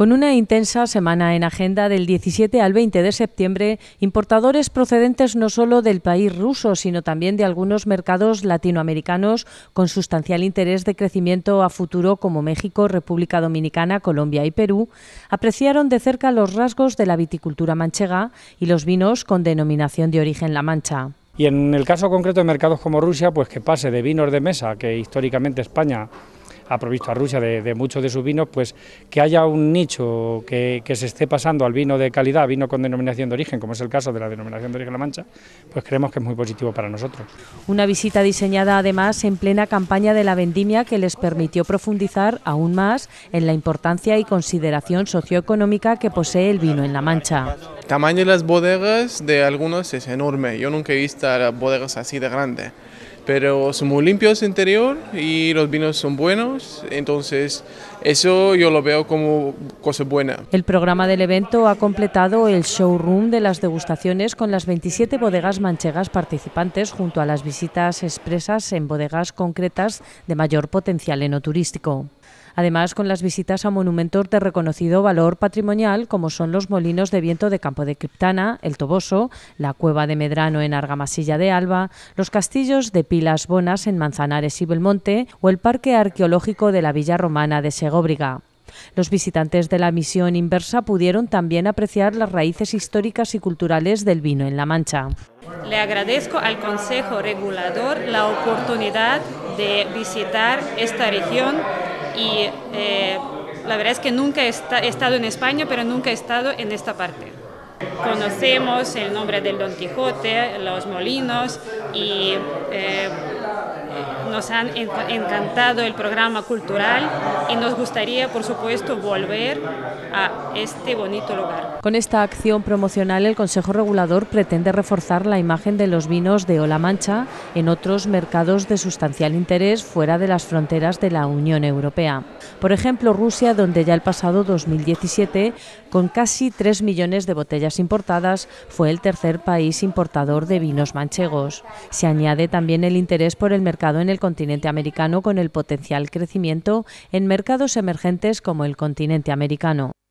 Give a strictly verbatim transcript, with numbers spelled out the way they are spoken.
Con una intensa semana en agenda del diecisiete al veinte de septiembre, importadores procedentes no solo del país ruso, sino también de algunos mercados latinoamericanos con sustancial interés de crecimiento a futuro como México, República Dominicana, Colombia y Perú, apreciaron de cerca los rasgos de la viticultura manchega y los vinos con denominación de origen La Mancha. Y en el caso concreto de mercados como Rusia, pues que pase de vinos de mesa, que históricamente España ha provisto a Rusia de, de muchos de sus vinos, pues que haya un nicho que, que se esté pasando al vino de calidad, vino con denominación de origen, como es el caso de la denominación de origen La Mancha, pues creemos que es muy positivo para nosotros. Una visita diseñada además en plena campaña de la vendimia que les permitió profundizar aún más en la importancia y consideración socioeconómica que posee el vino en La Mancha. El tamaño de las bodegas de algunos es enorme, yo nunca he visto bodegas así de grandes. Pero son muy limpios interior y los vinos son buenos, entonces eso yo lo veo como cosa buena. El programa del evento ha completado el showroom de las degustaciones con las veintisiete bodegas manchegas participantes junto a las visitas expresas en bodegas concretas de mayor potencial enoturístico. Además, con las visitas a monumentos de reconocido valor patrimonial, como son los molinos de viento de Campo de Criptana, el Toboso, la Cueva de Medrano en Argamasilla de Alba, los castillos de Pilas Bonas en Manzanares y Belmonte o el Parque Arqueológico de la Villa Romana de Segóbriga. Los visitantes de la misión inversa pudieron también apreciar las raíces históricas y culturales del vino en La Mancha. Le agradezco al Consejo Regulador la oportunidad de visitar esta región y eh, la verdad es que nunca he, he estado en España, pero nunca he estado en esta parte. Conocemos el nombre del Don Quijote, los molinos y eh, nos han encantado el programa cultural y nos gustaría, por supuesto, volver a este bonito lugar. Con esta acción promocional, el Consejo Regulador pretende reforzar la imagen de los vinos de La Mancha en otros mercados de sustancial interés fuera de las fronteras de la Unión Europea. Por ejemplo, Rusia, donde ya el pasado dos mil diecisiete, con casi tres millones de botellas importadas, fue el tercer país importador de vinos manchegos. Se añade también el interés por el mercado en el continente americano, con el potencial crecimiento en mercados emergentes como el continente americano.